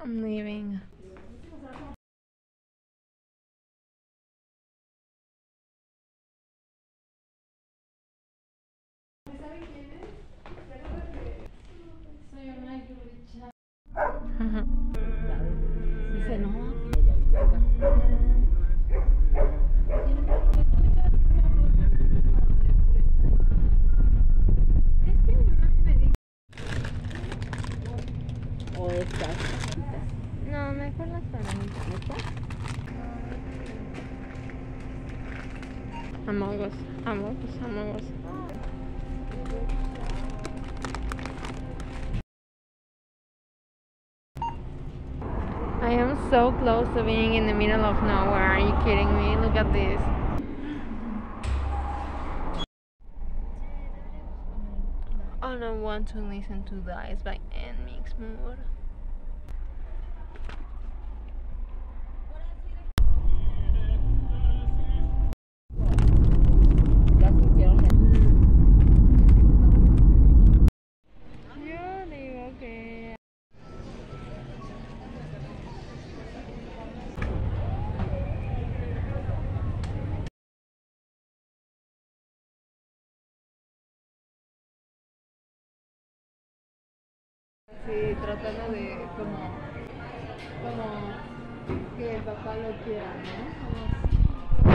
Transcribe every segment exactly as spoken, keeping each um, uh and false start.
I'm leaving. Dice no. O estas chiquitas. No, mejor las palomitas. Among Us, Among Us, Among Us. I am so close to being in the middle of nowhere. Are you kidding me? Look at this. I don't want to listen to Dice by N Mix Mood. Yo digo que Sí, tratando de como, como que el papá lo quiera, ¿no?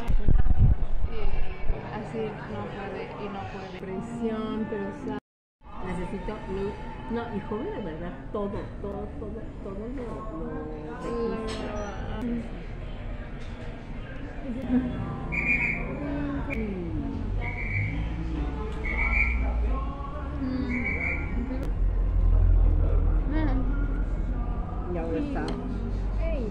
Y así no puede y no puede. Presión, pero o sea, necesito luz. No, y joven de verdad, todo, todo, todo, todo lo, lo registra. Y ahora está. Hey.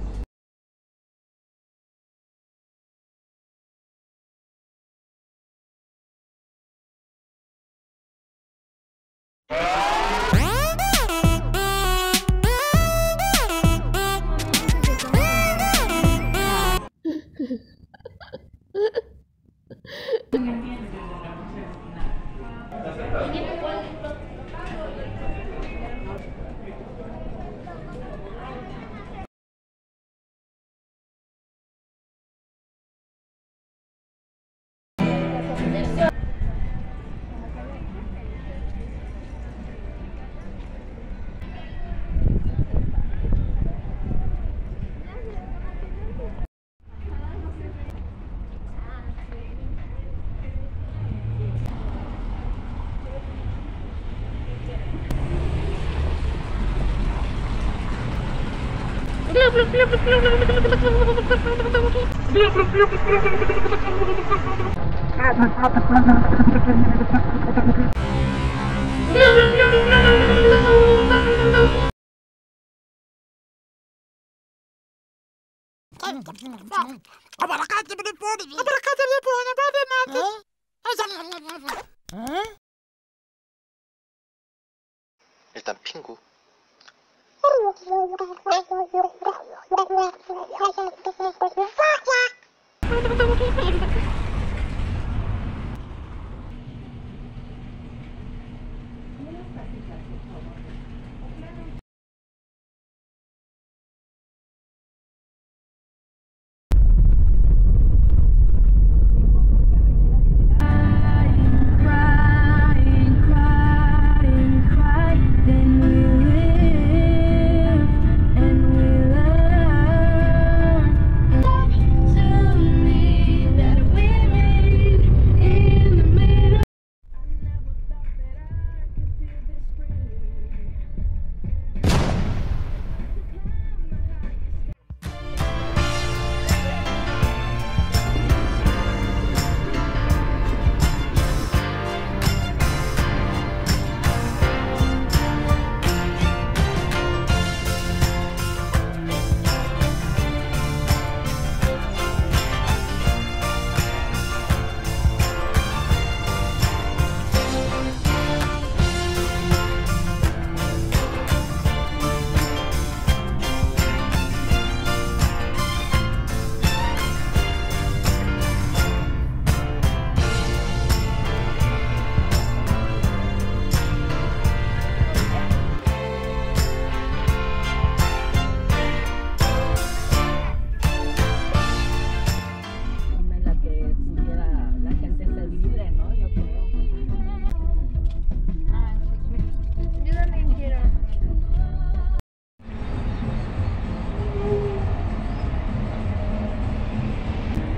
일단 핑구.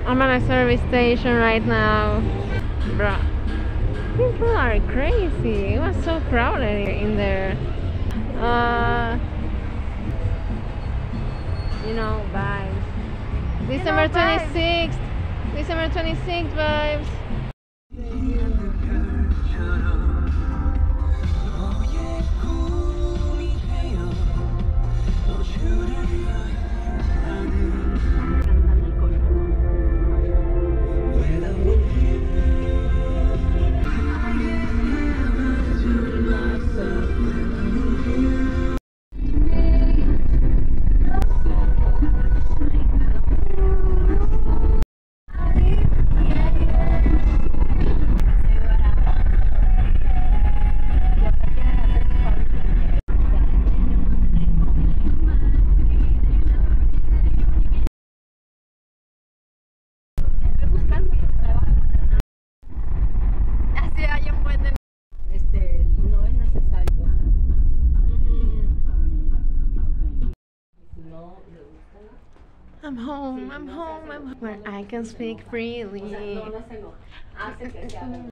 I'm at a service station right now. Bruh. People are crazy. It was so crowded in there. Uh, you know, vibes. December twenty-sixth. December twenty-sixth vibes. I'm home, I'm home, I'm home, where I can speak freely.